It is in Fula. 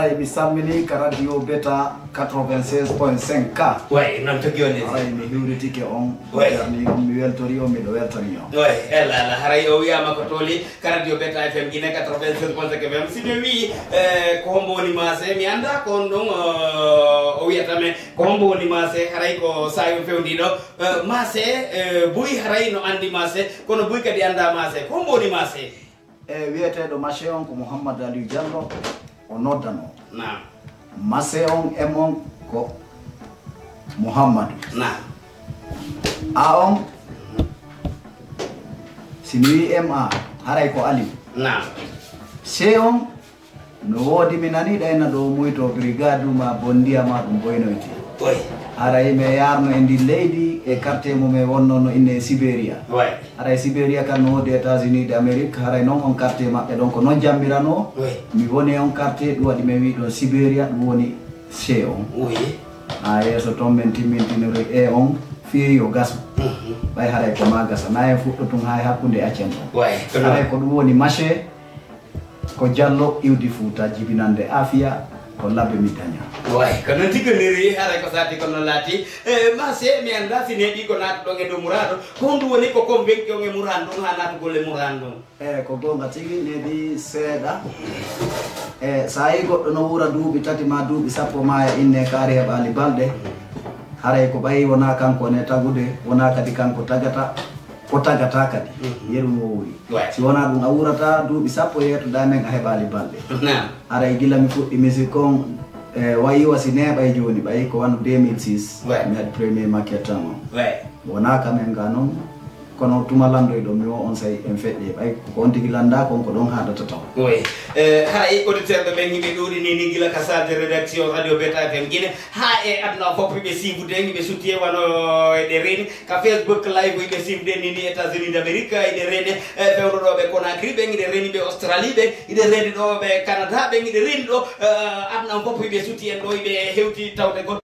mi sammini ka radio beta 96.5 ka way non to gione ay mi hiwritike on Way. ni on mi weltori on mi do weltori on way ela la haray o wiyama ko toli ka radio beta fm gine 96.5 fm si de wi ko mboni mase mi anda ko don o wiyata men ko mboni mase haray ko sayo fewdido mase buy haray no andi mase kono buy kadi anda mase ko mboni mase wiyeteɗo mashe on ko Mouhammad Aliou Diallo o noddano na mashe on emon ko Mouhammadou na a on simi wi ma haray ko Aliou na se on no wodi mi nani ɗayna ɗo muyto brigade ma bondiyama ɗum boynoyti way haray me yarno e ndi leydi e quartier mum e wonno no inne Sibéria way haray Sibéria kan no wodi États-Unis d'Amérique haray noon on quartier maɓɓe ɗon ko noon jammirano way mi woni on quartier ɗum waɗi mi wi ɗon Sibéria ɗum woni c on way ha yeeso toon min timmintinori e on fiyi yo gasu ɓay haray ko ma gasa na en fuɗɗo tun ha hakkude accen ɗon way haray ko ɗum woni maché ko Diallo iwdi Fouta jibinande Afia ko labbe mi daña way ko non tigoniri haray ko sati ko non laati mase mi anda si neɗi ko naata ɗon e dow murado ko hondu woni ko kom benki on e murado ɗum ha naata golle murado ɗum ko gonga tigi neɗi seeɗa sa yi goɗɗo no wura duuɓi tati ma duuɓi sappo ma e inne kaari heɓali balɗe haray ko ɓayi wona kanko ne tagude wona kadi kanko tagata ko tagata kadi yeru no wowi si wona ɗum a wurata duuɓi sappo yettoɗa men a heɓali balɗe haray gila mi fuɗɗi musique on wayi wasi neɓay joni ɓayi ko wano 2006 mi haɗi premier maquette tan on wona kamen ga noon kono tuma landoyɗo mi o on say en feƴƴe ɓay ko on tigui landa kon ko ɗon haɗata taw oui hay auditeur ɓe ɓen yimɓe ɗuuɗini ni gila ka salle de rédaction radio beta fm guine ha e aduna fof ɓe sibude yimɓe sutti e wano eɗe reni ka facebook live yiɓe sibude ni ni États-Unis d'Amérique eɗe reni fewnoɗoɓe Conakry ɓen iɗe reni ɓe Australie ɓe iɗe reni ɗo ɓe Canada ɓen iɗe reni ɗo aduna fof yiɓe sutti en ɗo yiɓe hewti tawde goɗɗo